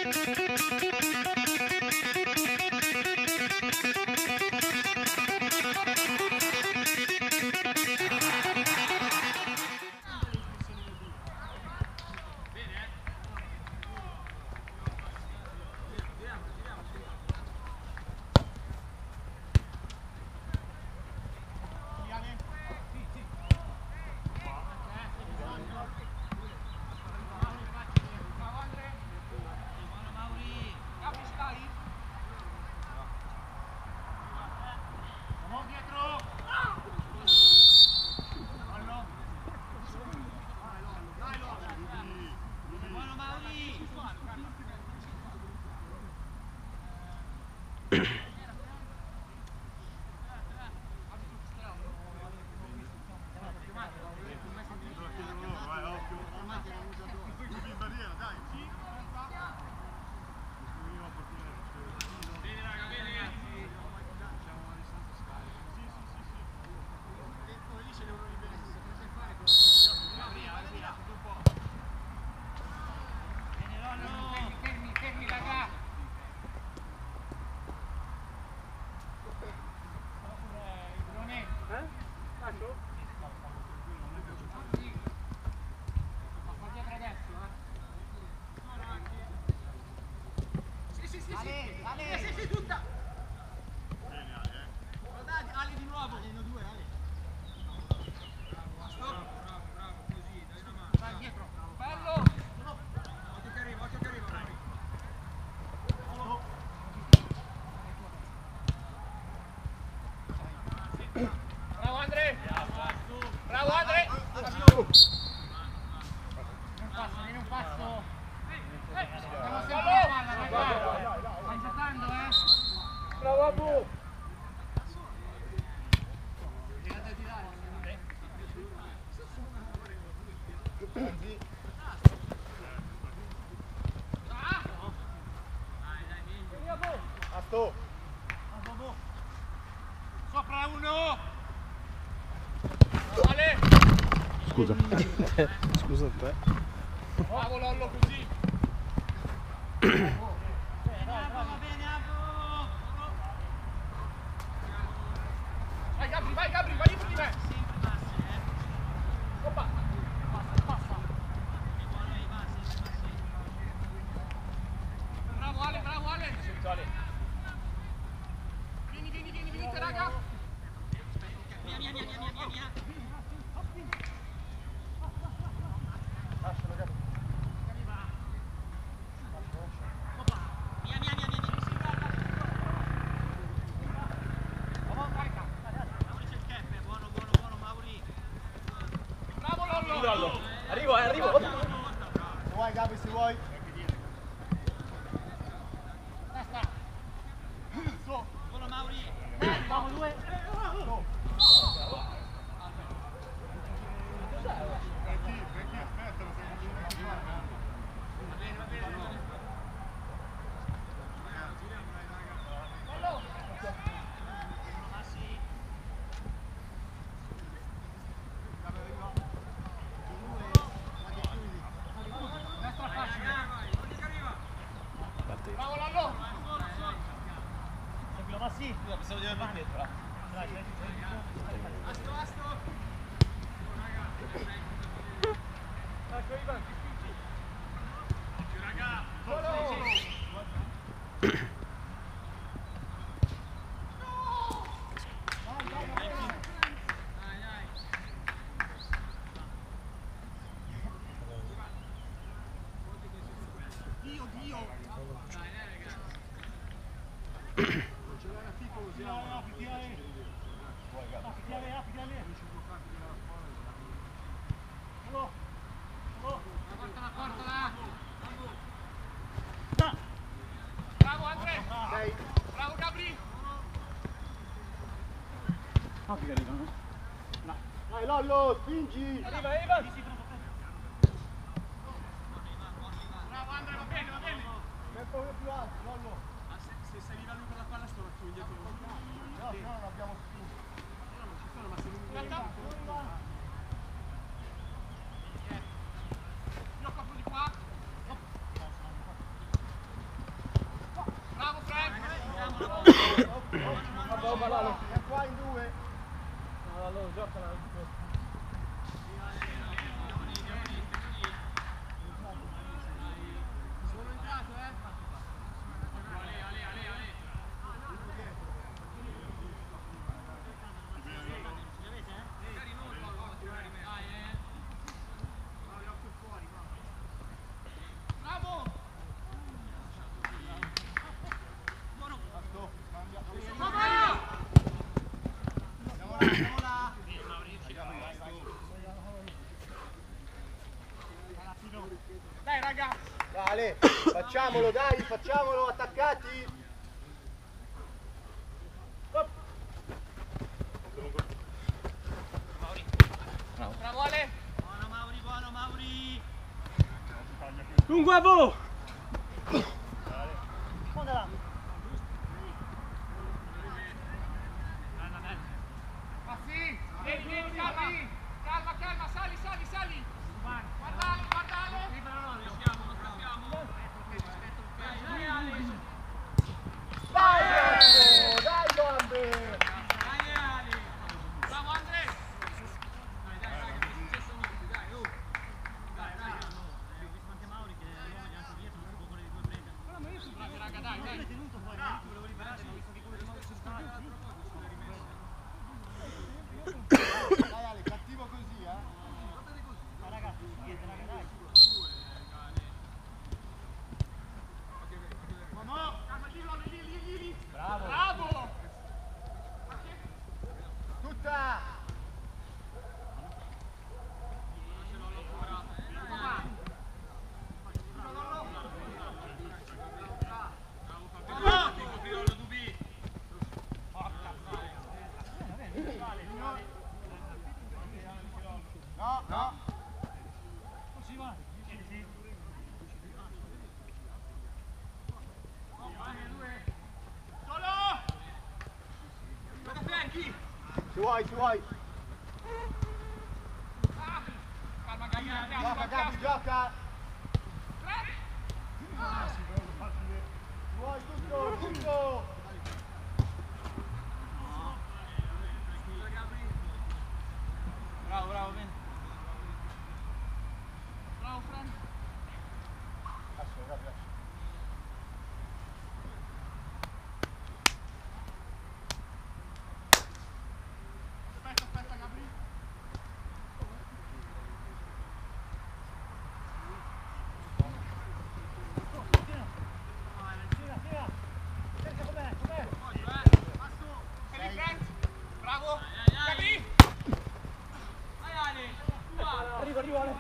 Scusa. Scusa a te. Bravo Lollo, così. Vai Gabri, vai dietro di me. Oppa. Passa. Bravo Ale. Vieni, raga. Via. Arrivo. Se vuoi Gabri, se vuoi. Testa. Solo Mauri. Vamo due. Bravo Lollo. Ma sì, pensavo di aver detto. Asto. Ecco Ivan, spingi. Raga. Dio. Bravo Andre! Bravo Gabri! Che arrivano. No. Dai Lollo, spingi! Arriva Evan! Bravo Andre, va bene! Tempo più alto, Lollo! Se sei arriva lui con la palla sto più indietro. No, non abbiamo spinto. Non ci sono, ma se non io copro di qua. Ale, facciamolo, dai, facciamolo, attaccati. Op. Bravo Ale! Buono Mauri! Lungo a voi! Ma sì! Vieni, calma, sali! Guardale! Non scappiamo! Dai Ale! Dai, gambe! Dai Ale! Bravo Andre! Dai, che è successo niente, dai, oh! Dai! Ho visto anche Mauri che l'uomo di anche dietro non si può volere di due prendere. Ma io sono bravi raga, dai! L'ho tenuto poi, volevo liberarsi, ma ho visto che quello di Mauri si sta. Dai Ale, cattivo così, Ma ragazzi, niente, raga, dai. Bravo! tutta! No, no! Ci vuoi! Calma Gabi, Gioca, gioca! Ci vuoi tutto! Bravo, bene. Bravo Fran! Aspetta Gabri! Bravo! Gabi! Arriva, Ale.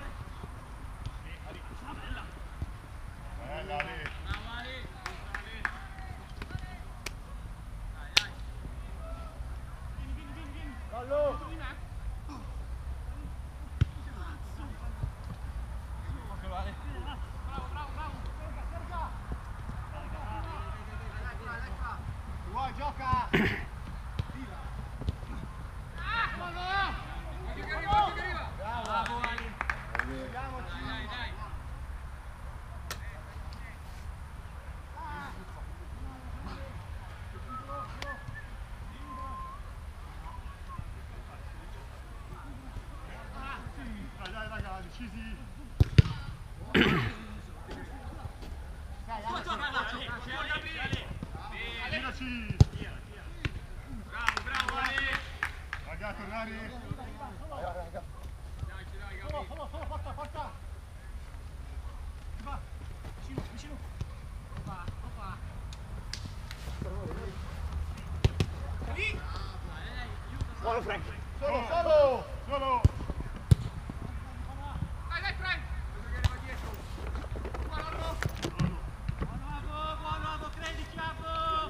Fallo! Ci vuoi, gioca! Bravo Ali! Giochiamoci! Dai! Dai raga, decisi! Giraci! Bravo Ale! Raga, tornare! Raga! Dai Gabi! Forza! Va! Vicino! Lì! Buono Frank! Solo! Dai Frank! Va dietro! Buono! Buono, credici, Avo!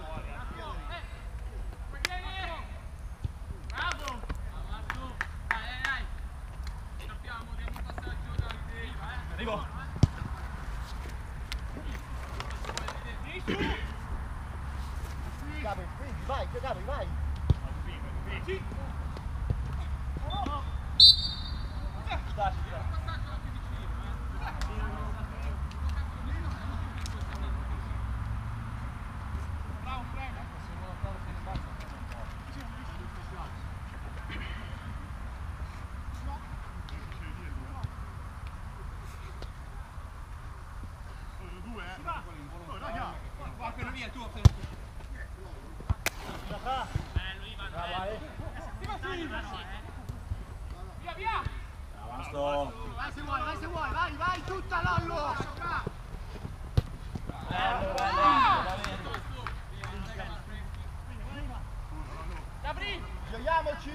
Bravo! Dai! Scappiamo, diamo un passaggio da te. Arrivo! Gabi, vai! Sì. Passaggio anche vicino, Bravo Frank! Va quello lì è tuo, Via! Vai se vuoi, vai tutta Lollo! Gabri! Gioiamoci!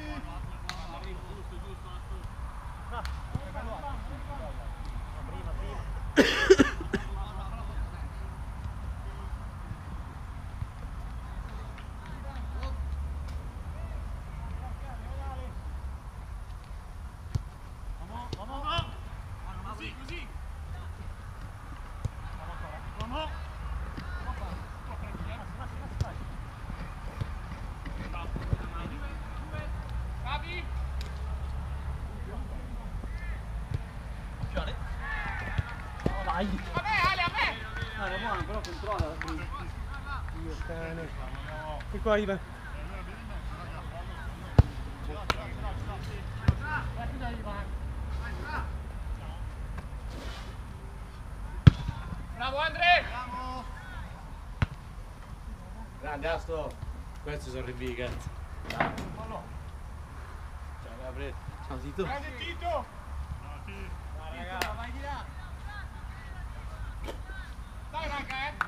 A me, Ale, a me! Era buona, però controlla. Dio cane. E qua Ivan. Bravo Andre! Grande Asto. Questi sono i weekend. Ciao Gabriele. Ciao Tito. Grande Tito! Vai raga! Vai di là! Dai raga,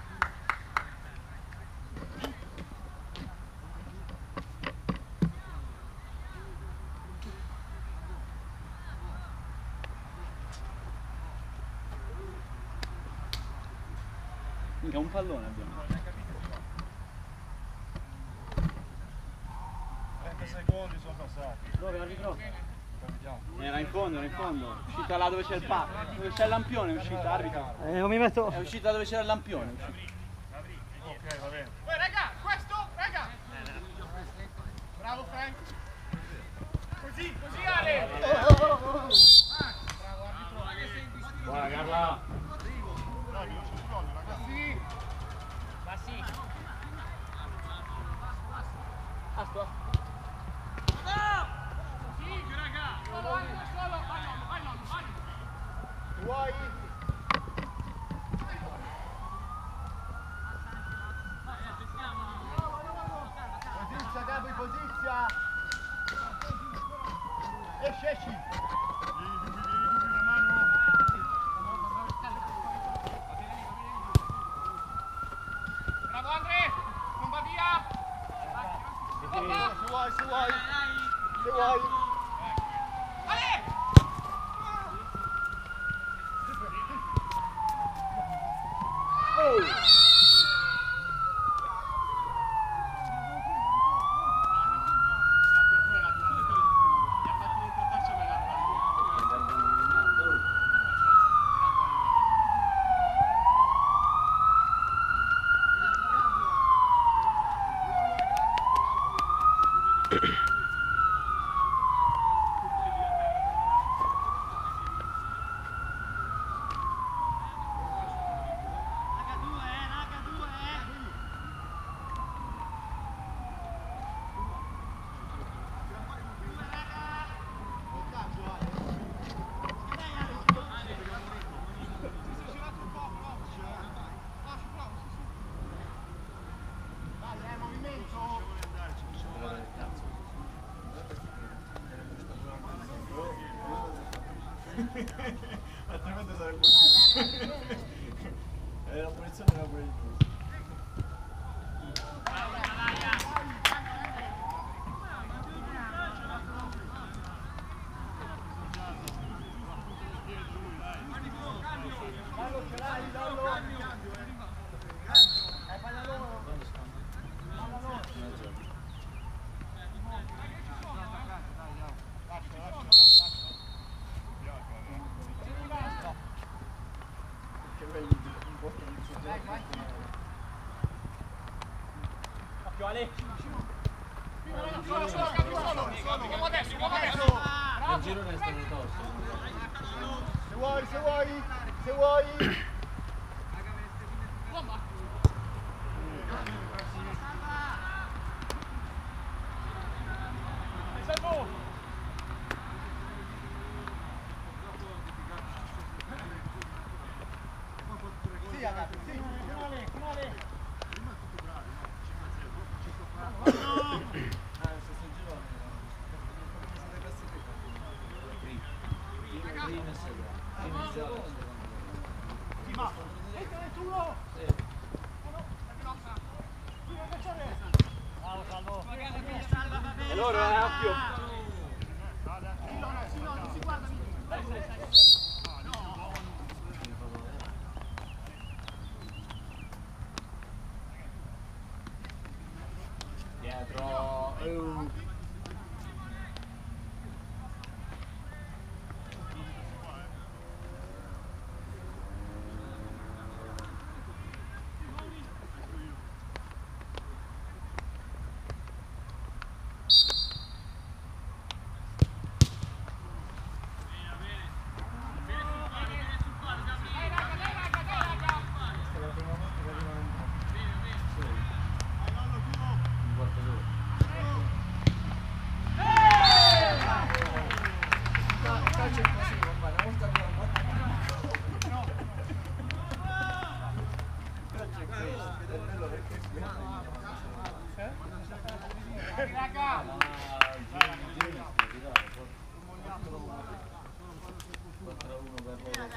Mica un pallone abbiamo. 30 secondi sono passati. Dove arbitro? Vediamo. Era in fondo, era in fondo. È uscita là dove c'è il pacco. Dove c'è il lampione è uscita, arbitro. Non mi metto. È uscita dove c'era il lampione. Ok, va bene. raga, questo, raga! Bravo Frank! Così, così Ale! Bravo arbitro! Buona Carla. Bassi! Asto. Sì, raga! Solo, vai Lollo! Vuoi? Posizia, Gabri, posizia! Esci! Bravo Andre! Non va via! Oppa! Se vuoi! Ale! Altrimenti sarebbe la punizione era pure il giusto. Occhio Ale! Solo, come adesso! Bravo! Il giro resta nel tosto. Se vuoi! Bomba! Salvo! Sì, ragazzi, sì! E loro, occhio! Dietro!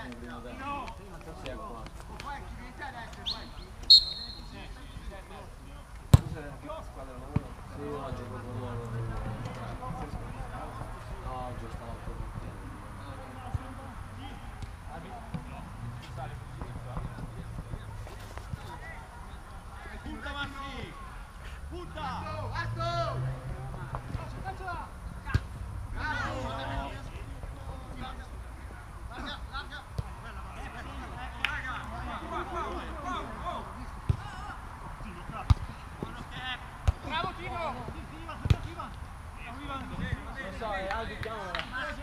nel primo tempo. Sì, è qua. Cos'è che squadra lavora? Sì, oggi proprio loro. No, oggi stavo proprio Punta Massi! Punta! Bravo Tino! non so, è Albi chiamala.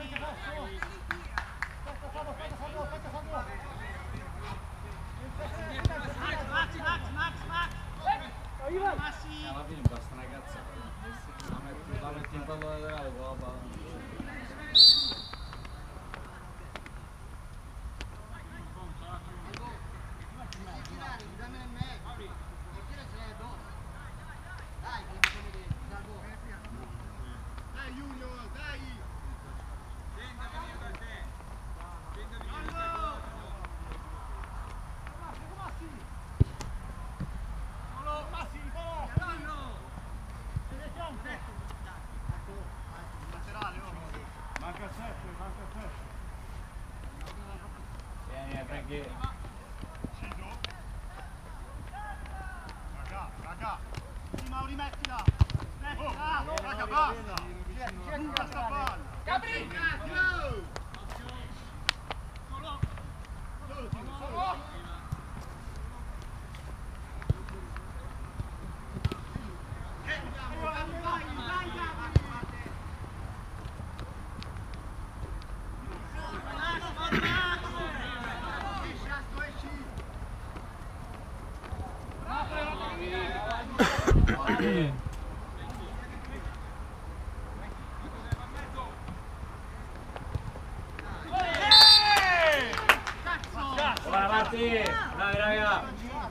Alla fine basta una cazzata. La metti in pallo laterale con la palla. Vieni, perché... Raga, sì, Mauri, mettila! Mettila! Raga, basta! Lunga sta palla! Gabri! Solo Tino, solo! Vai avanti! Bravi raga!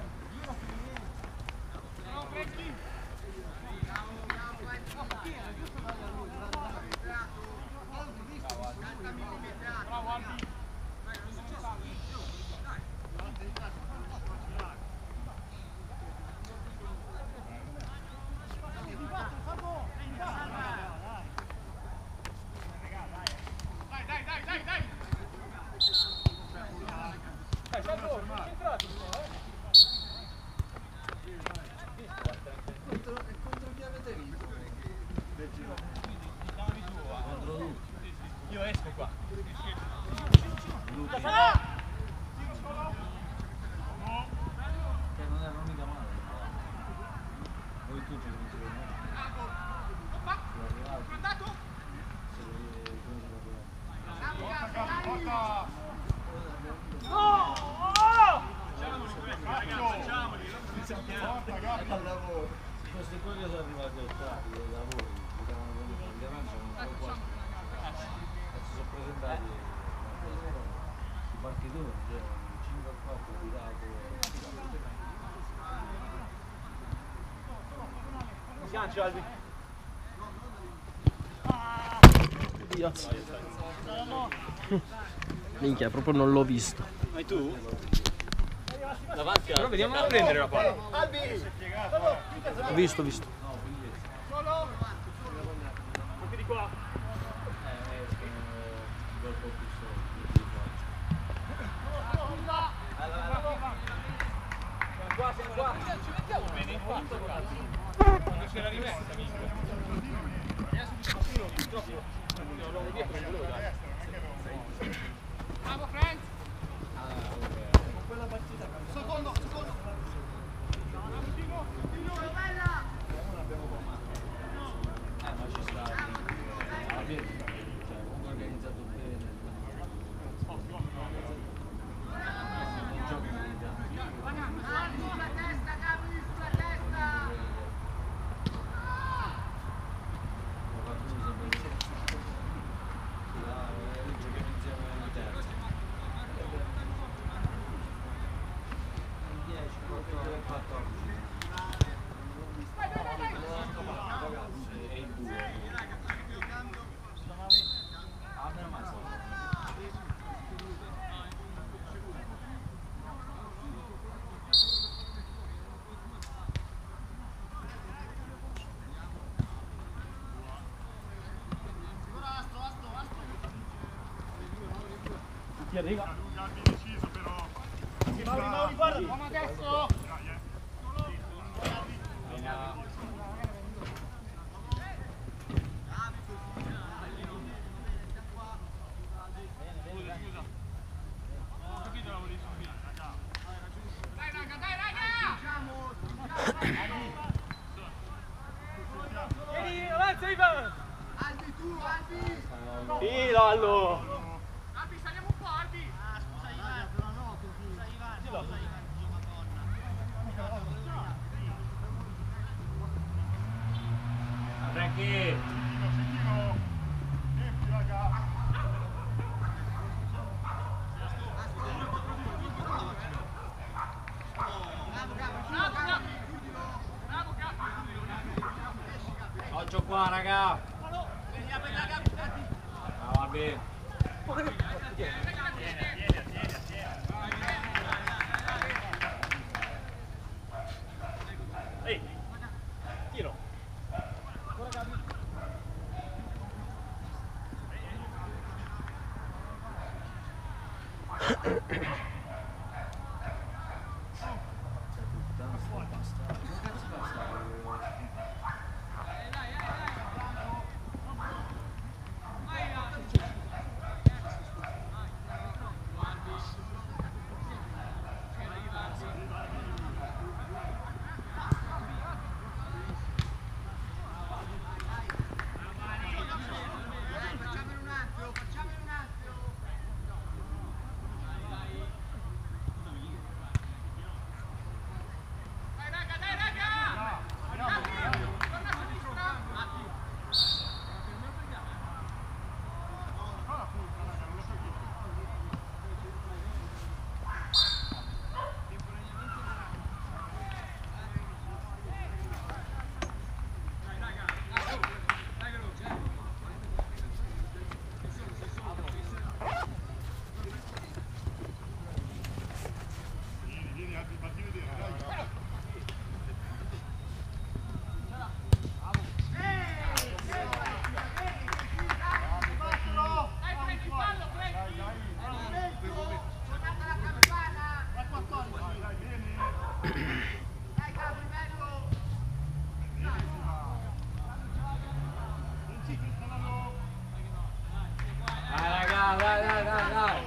Contro chi avete vinto? Contro tutti. Io esco qua. Che non erano mica male. Voi tutti non si vedono. Andato? Porta! Porta, Gabri! Al lavoro. Questi qua che sono arrivati al tardi dei lavori, che stavano con gli aranci, sono qua. Si sono presentati i partitori, cioè 5 a 4 tirato. Sganci Albi. Minchia, proprio non l'ho visto. Vai tu? Davanti però vediamo a prendere la palla. Ho visto. Anche di qua. Dopo più Qua, siamo qua. Ci mettiamo bene in fatto, cazzo. Quando c'era rimessa, mica. Bravo Frank! quella partita Secondo! ma ci sta alla fine cioè comunque organizzato bene non giochi in Italia. Ho fatto uso per Chi arriva? Deciso però. Mauri, guarda, uomo adesso! Allo! Albi, saliamo un po', Albi! Ah, scusa Ivan, però no, scusa Ivan, scusa Ivan, Franchi! Sentino, tempi raga! Occhio qua, raga! Va bene. Ehi, tiro. Dai.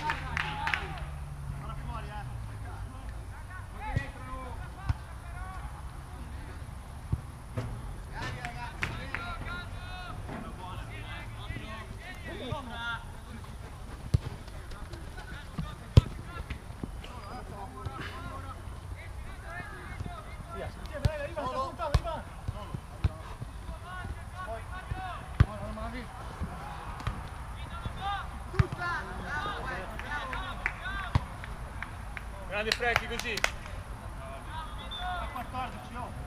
Grande Franchi così. A 14 oh.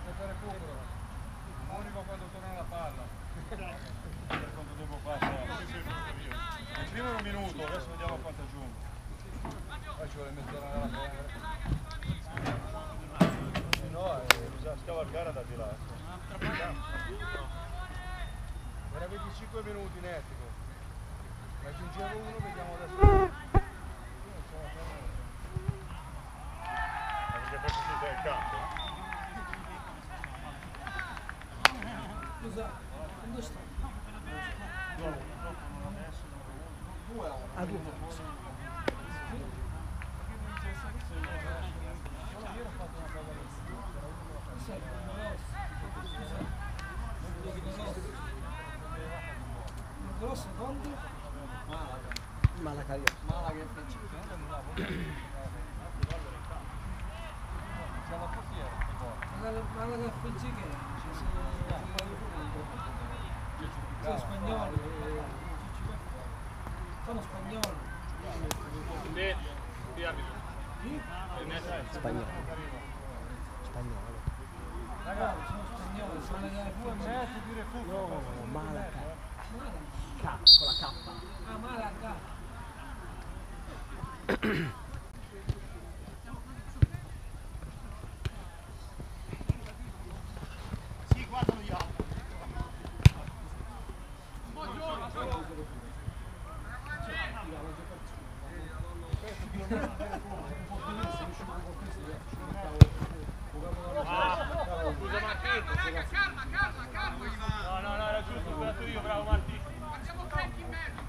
Unico quando torna la palla. Quanto tempo passa? Il primo è un minuto, adesso vediamo quanto aggiungo. Poi ci vuole mezz'ora nella palla. No, bisogna scavalcare da di là. Era 25 minuti netti. Ne aggiungevo uno, vediamo adesso. Perché poi si dà il campo. Scusa, dove sta? A due. Grosso quanto? Malaga FCK. Malaga FCK. Sono spagnoli. Sono spagnoli. Sì, arbitro. Spagnolo. Spagnolo. Ragazzi, sono spagnoli, sono le 2 metri di recupero. Malaga. K, con la K. Ah, Malaga. Sì, guardalo gli altri. Scusa Martino, calma. No, era giusto, ho sperato io, bravo Martino. Facciamo frecchi in mezzo,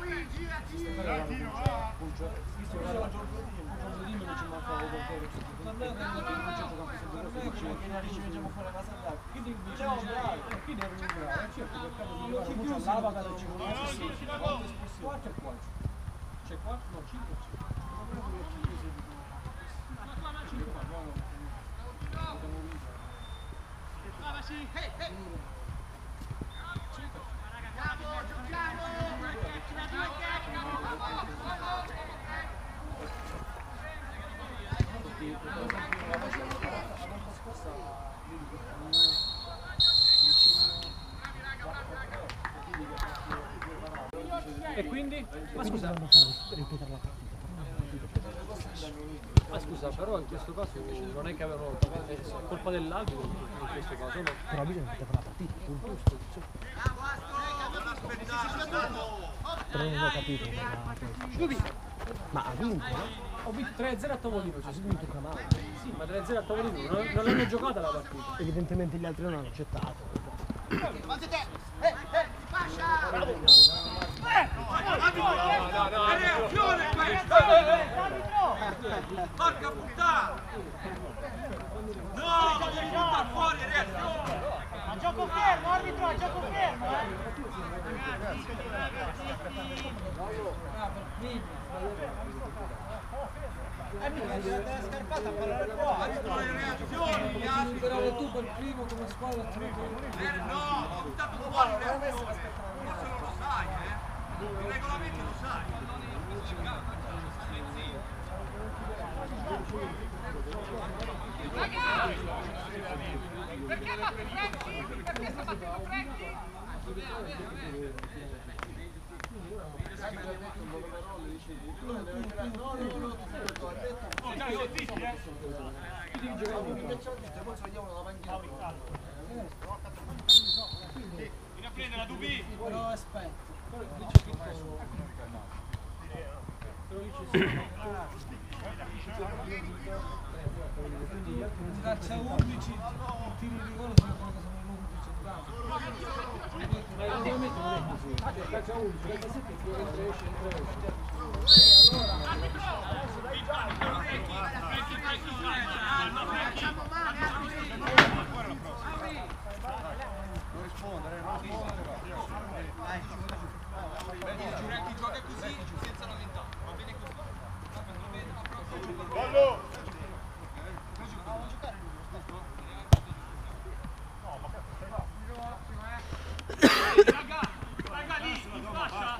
c'è 4, no 5 E quindi? Ma scusa, ripetere la partita. Ma scusa, però in questo caso invece non è che avevano colpa dell'arbitro in questo caso, no? Però bisogna ripetere la partita, punto. Però non ho capito. Ma ha vinto, no? Ho vinto 3-0 a tavolino. Ha vinto Camaro. Sì, ma 3-0 a tavolino, non l'hanno giocata la partita. Evidentemente gli altri non hanno accettato. reazione questa! Porca puttana! No, ma devi buttare fuori, reazione! A gioco fermo, arbitro, a gioco fermo, la scarpata a parlare qua. Arbitro le reazioni, arbitro! Però tu per primo come squadra No, ho buttato fuori reazione! Forse non lo sai, il regolamento lo sai! Perché fate frecci? Perché sta facendo frecci? Vieni a prendere la Dubi! No, aspetta. Caccia 11, tiri di rigore sono come sono l'11 centrale. Ma il regolamento non è così. Caccia 11, caccia 7, tiro esce. Chi gioca così senza lamentare, va bene così. Raga lì, in fascia!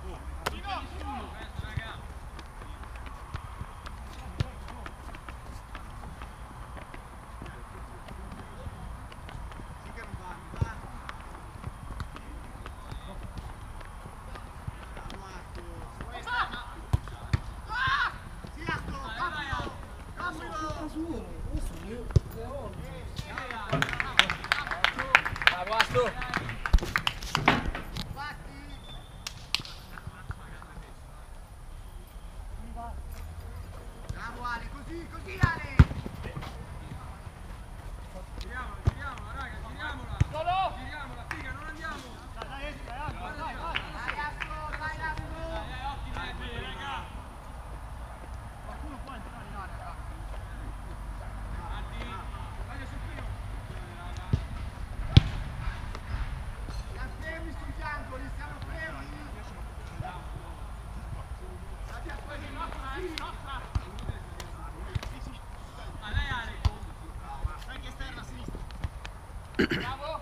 Bravo Ale, così Ale! Giriamola raga, giriamola! Giriamola, figa, non andiamo! Dai, Ottimo, raga! qualcuno può entrare in area, Vai sul primo! siamo fermi sul fianco, li siamo fermi! A lei Ale! Dai che esterna a sinistra! Bravo!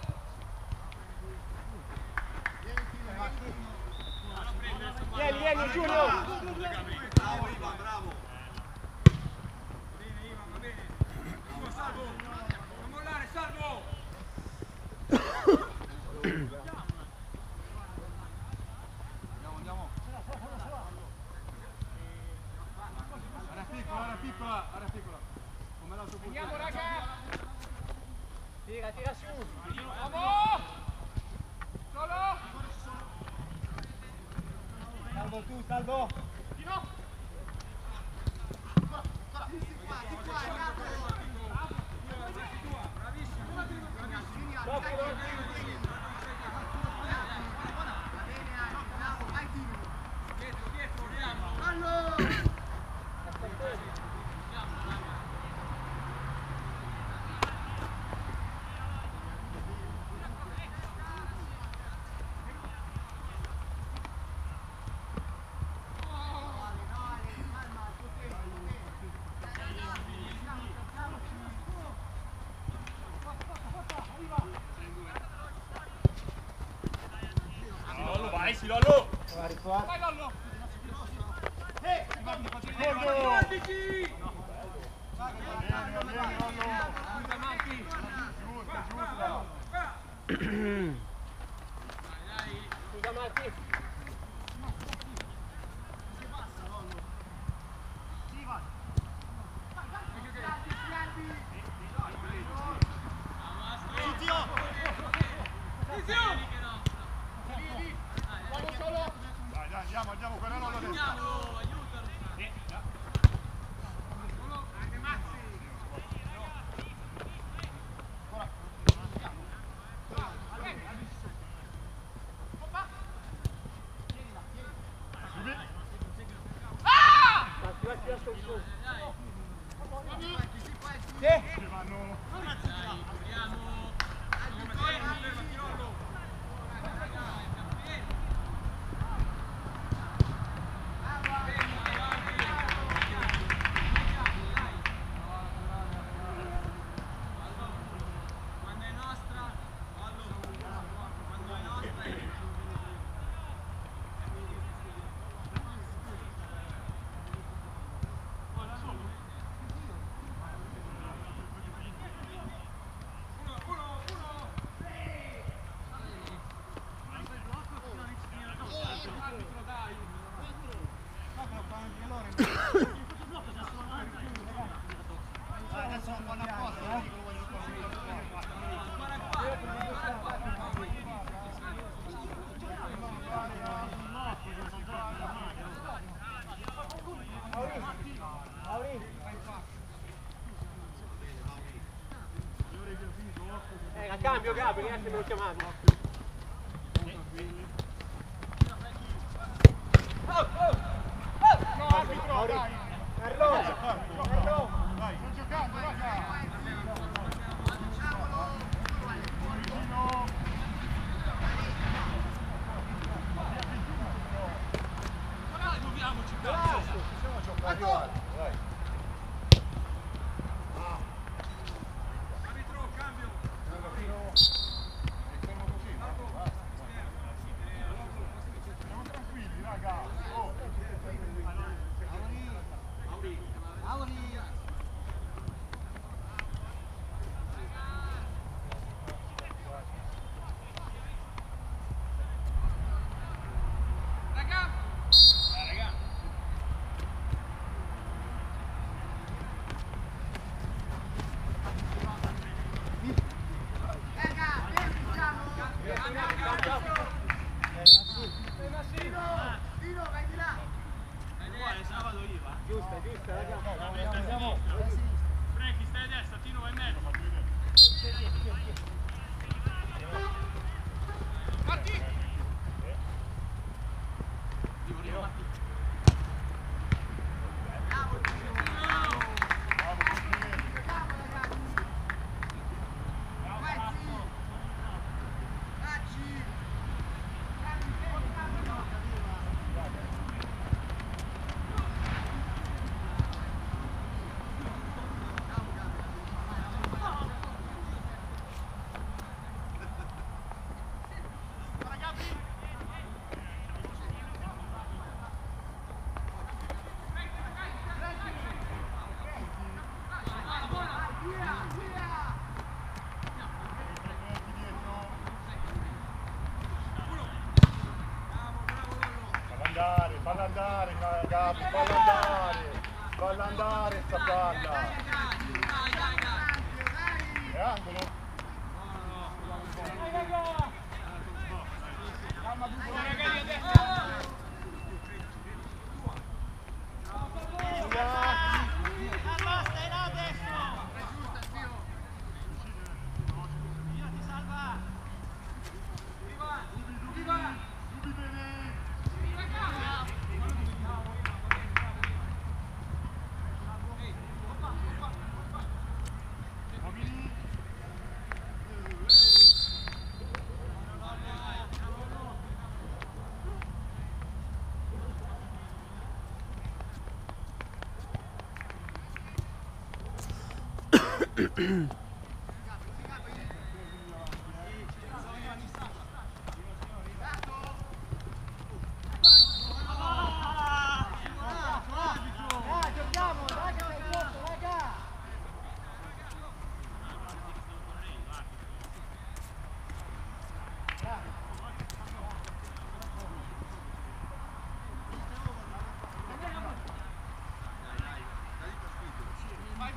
Vieni Giulio! Bravo Ivan, bravo! Bene Ivan, va bene! Ivan, salvo! Non mollare, salvo! Andiamo! Area piccola! Come l'altro portiere! Andiamo raga! Tira su! Vamos! Solo! Salvo tu, salvo! Messi, Lollo! Vai qua. Vai Lollo! Guardici! Scusa Marti. Dai, andiamo, quella non lo devo. A cambio Gabri, che me lo chiamato. No, arbitro, dai! Carlo! Dai, sto giocando, raga! Muoviamoci, Possiamo giocare, dai! arbitro, cambio. Fermo così, siamo tranquilli, raga! Oh! Raga! Giusta, raga. Franchi, stai a destra, Tino vai in mezzo. Marti! Falla andare, Gabi, falla andare sta palla! È angolo?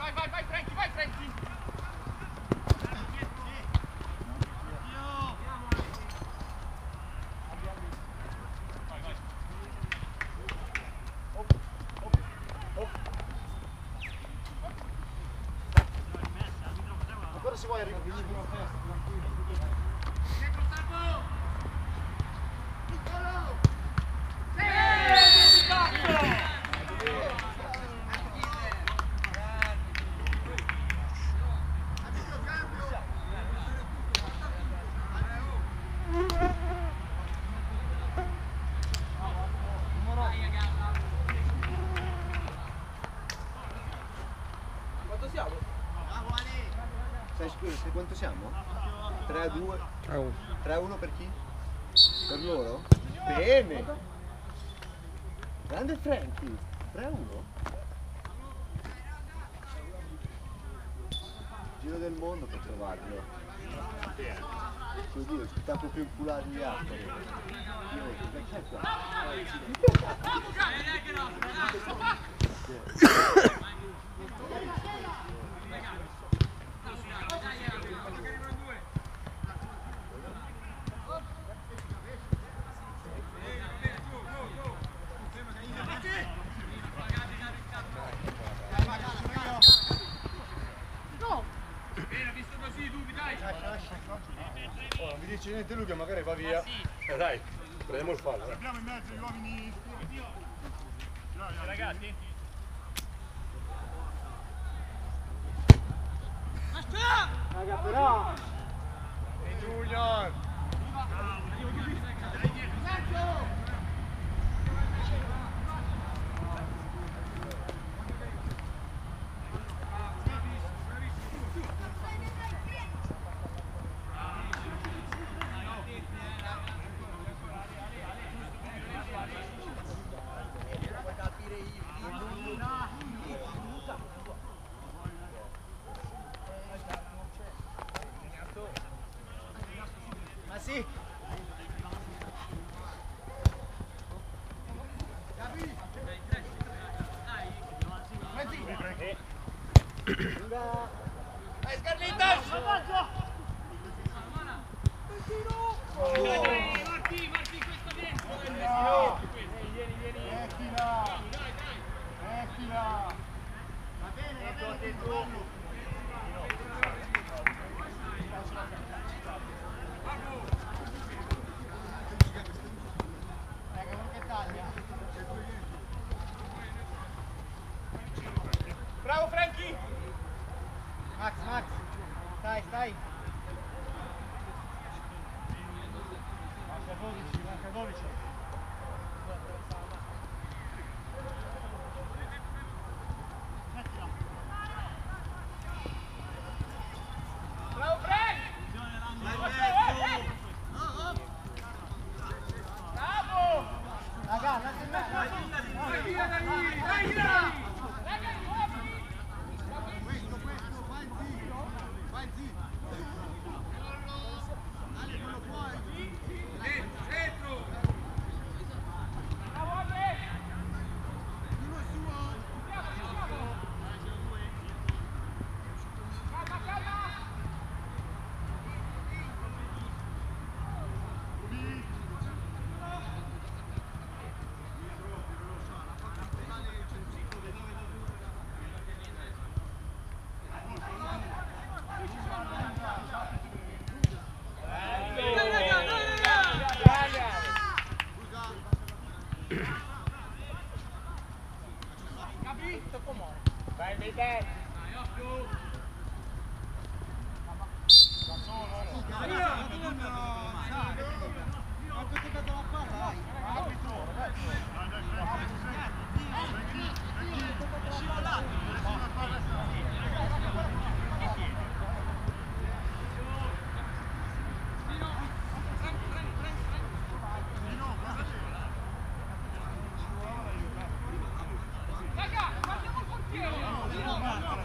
vai, Franchi, vai, Franchi! Ancora si vuole arrivare. Quanto siamo? Sai quanto siamo? 3-2. 3-1 per chi? Per loro? Bene! Grande Frankie! 3-1? Giro del mondo per trovarlo. Così, il spettacolo più inculato di altri. Oh, non mi dice niente lui che magari va via. Dai, prendiamo il fallo. Abbiamo in mezzo gli uomini. Ragazzi? Raga, però! E Junior! Ma sì! Vai, Scarlitos! Marti, questa dentro! Mettila! Mettila! Va bene, Bravo, Franchi! Max, stai! Manca 12. Bravo, Frank! Bravo! Raga, dai! Vai, Vite! Raga, guardiamo il portiere!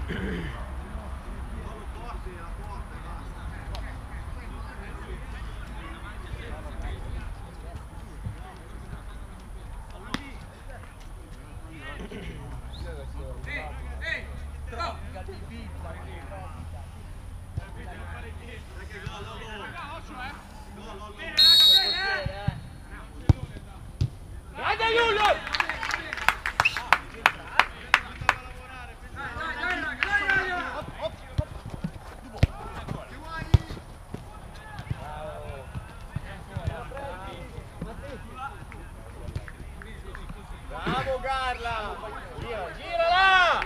Bravo Carla! Girala!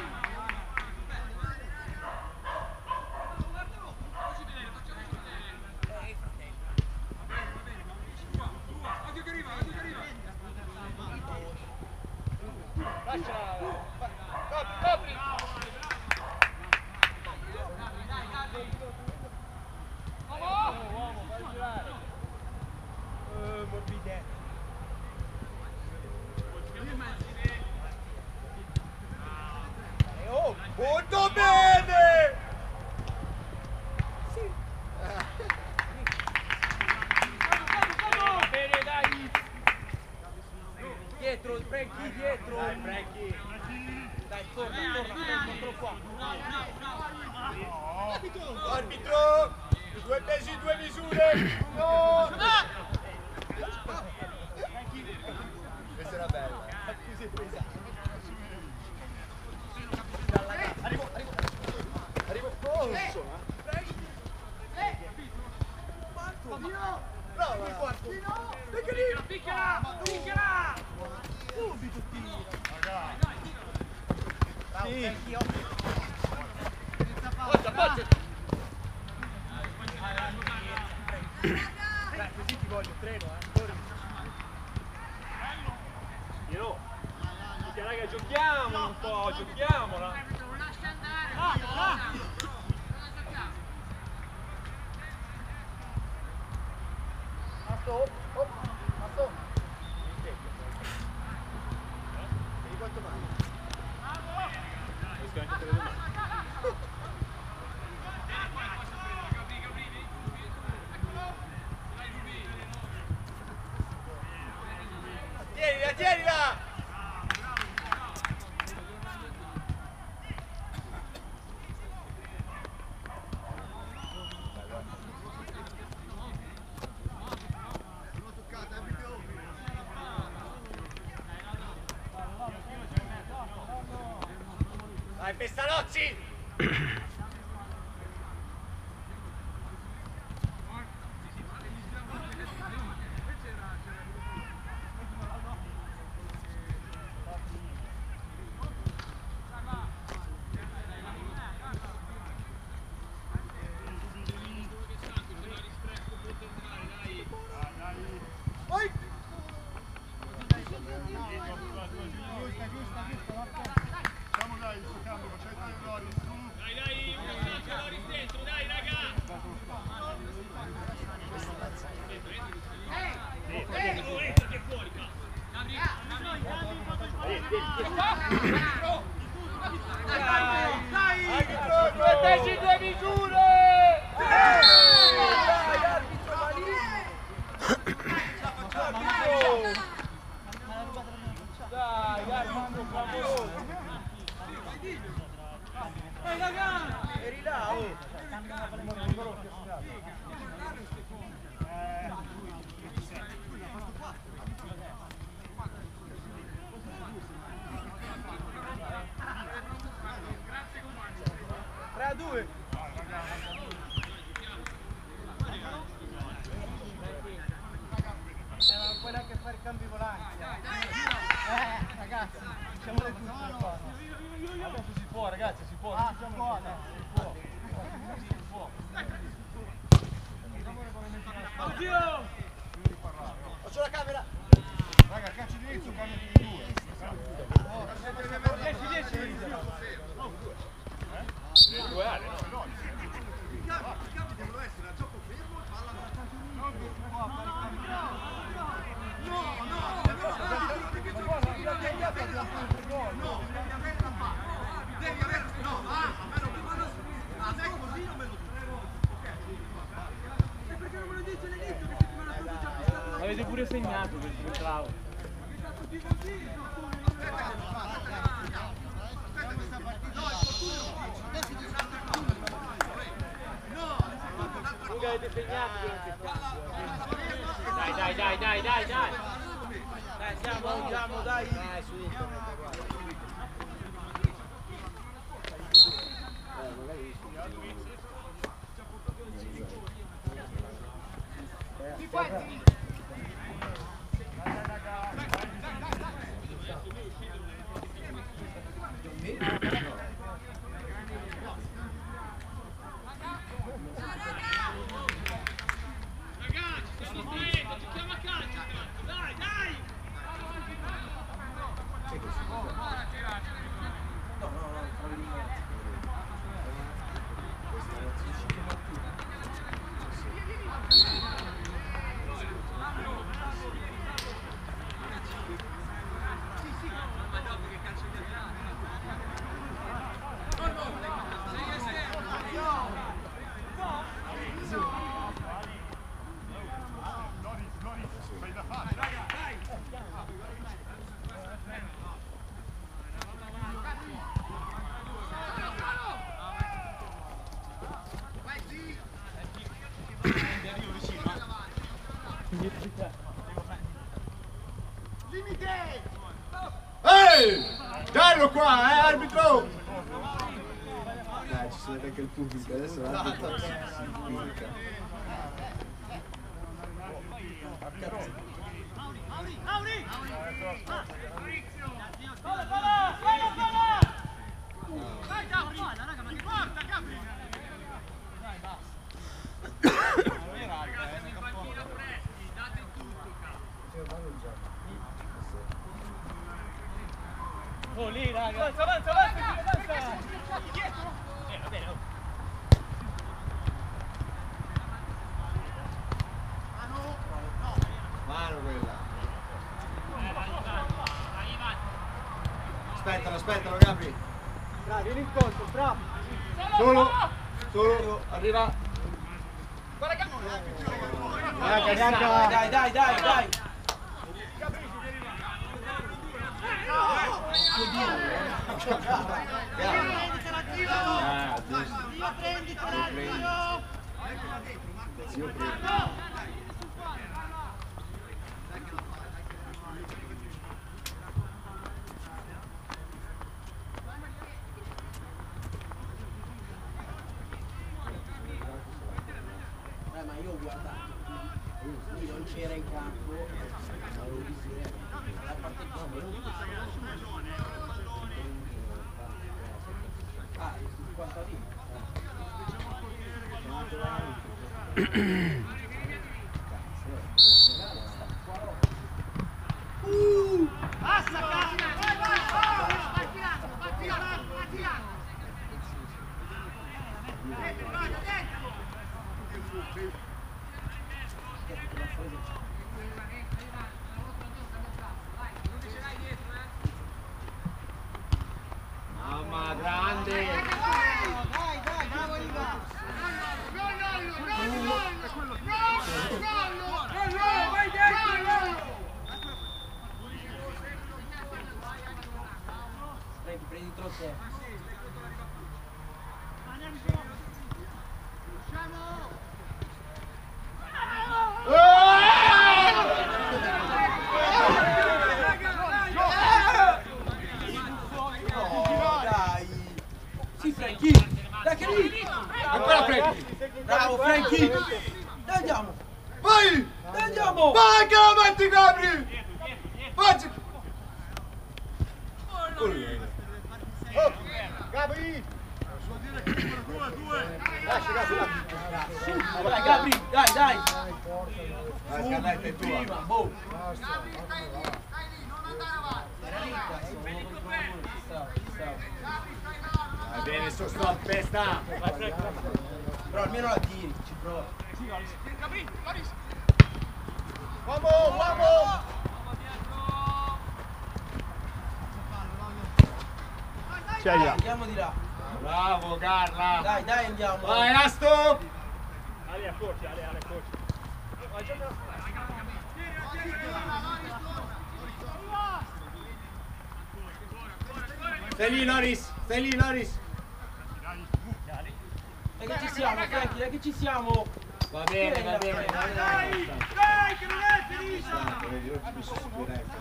Copri! Uomo, fai girare! Morbide! Oh, molto bene! Sì. Bene, dai! Dietro, Frankie, dietro! Dai, Frankie! Dai, torna qua! Arbitro! Due pesi, due misure! No! Questa era bella! Così pesa! Arrivo corso! Bravo! Piccola! Subito tiro! Sì! Appoggia! Dai, così ti voglio, treno, Io! Raga, giochiamo un po', giochiamola! Non lascia andare! Passo! Vedi quanto male? Rischio anche per le domande. Tienila! Dai, Pestalozzi! Due pesi, due misure! Dai, arbitro clamoroso! Eri là, oh! Tre a due! Non puoi neanche fare cambi volanti. Ragazzi, diciamo le tutto. Adesso si può, ragazzi, si può. Ah, si può, si può. Oddio! Faccio la camera! Raga, calcio di inizio, cambio di due. 10. Due aree, no? I cambi devono essere a gioco fermo e palla no, devi avere la palla. anche segnato questo, bravo. Luca avete segnato durante il cambio. Dai. Andiamo, dai. Su internet, guarda. Magari Ehi! Dallo qua, arbitro! Dai, ci sono anche il pubblico, adesso l'arbitro si picca. Oh lì raga, avanza! Va bene, oh. Mano quella. Aspettalo Gabri. Dai, vieni incontro, bravo. Solo, arriva. Dai. Ma io ho guardato, lui non c'era in campo, avevo visto la partita il 50 lì. Passa, vai! Mamma grande! Dai, bravo Ivan! Vai dentro! Prendi trotte. Sì, Frankie! Dai che lì! Ancora Frankie! Bravo Frankie! Dai andiamo! Vai! Dai andiamo! Vai che la metti Gabri! Vai! Gabri! Dai Gabri! Dai! Vai, Scarletta è tua! Boh! Va bene, sto a testa! Però almeno la tiri, ci prova! Vamos! Dai, andiamo di là! Bravo Carla! Dai andiamo! Vai Asto! Ale, accorci! Stai lì Loris, stai lì Loris. E che ci siamo, Franchi, che ci siamo. Va bene, va bene. Dai, che non è finita! Vedi, io mi sono subito.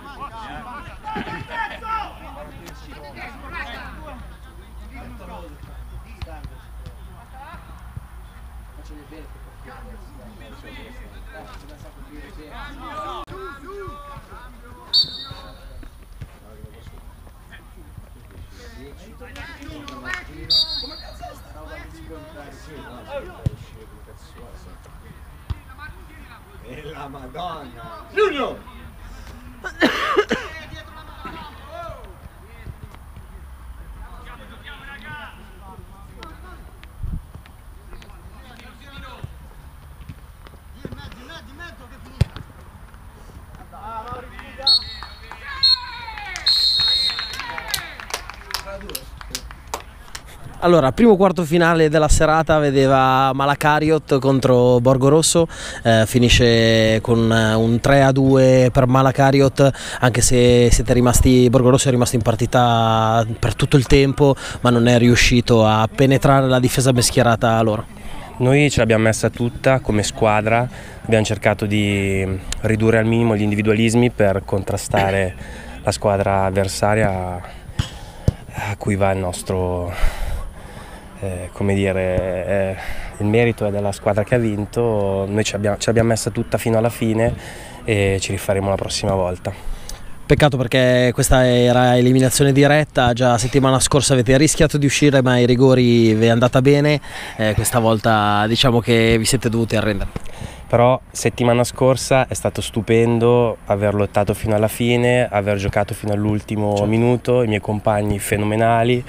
Come cazzo è sta roba di E la Madonna! Junior! Di mezzo che è finita! Allora, primo quarto finale della serata vedeva Malacariot contro Borgo Rosso, finisce con un 3-2 per Malacariot, anche se Borgo Rosso è rimasto in partita per tutto il tempo, ma non è riuscito a penetrare la difesa beschierata loro. Noi ce l'abbiamo messa tutta come squadra, abbiamo cercato di ridurre al minimo gli individualismi per contrastare la squadra avversaria a cui va il nostro... come dire, il merito è della squadra che ha vinto, noi ce l'abbiamo messa tutta fino alla fine e ci rifaremo la prossima volta. Peccato perché questa era eliminazione diretta, già settimana scorsa avete rischiato di uscire ma ai rigori vi è andata bene, questa volta diciamo che vi siete dovuti arrendere. Però settimana scorsa è stato stupendo aver lottato fino alla fine, aver giocato fino all'ultimo minuto, i miei compagni fenomenali.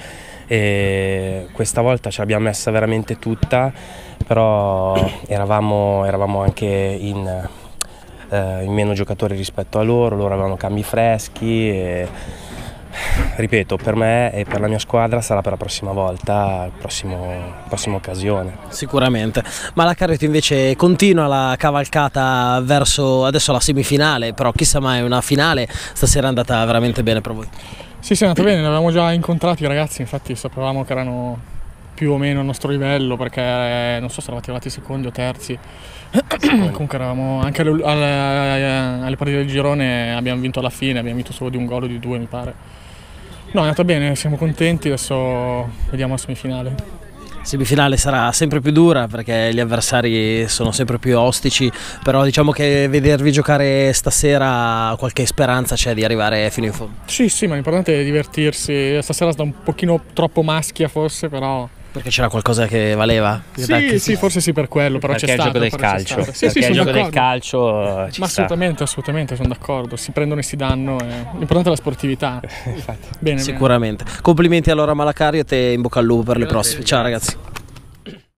E questa volta ce l'abbiamo messa veramente tutta, però eravamo anche in meno giocatori rispetto a loro avevano cambi freschi e, ripeto, per me e per la mia squadra sarà per la prossima volta, prossima occasione. Sicuramente. Malacariot invece continua la cavalcata verso adesso la semifinale, però chissà mai una finale, stasera è andata veramente bene per voi. Sì, è andata bene, li avevamo già incontrati i ragazzi, infatti sapevamo che erano più o meno al nostro livello, perché non so se eravate arrivati secondi o terzi. Comunque eravamo anche alle partite del girone, abbiamo vinto alla fine, abbiamo vinto solo di un gol o di due mi pare. No, è andata bene, siamo contenti, adesso vediamo la semifinale. Semifinale sarà sempre più dura perché gli avversari sono sempre più ostici, però diciamo che vedervi giocare stasera qualche speranza c'è di arrivare fino in fondo. Sì, ma l'importante è divertirsi, stasera sta un pochino troppo maschia forse, però... Perché c'era qualcosa che valeva? Sì, forse sì per quello, però perché c'è stato. Perché è il gioco del calcio, sì, perché il gioco del calcio ci ma sta. assolutamente, sono d'accordo, si prendono e si danno, l'importante è la sportività. Bene, sicuramente. Complimenti allora a Malacariot e in bocca al lupo per le prossime. Ciao ragazzi.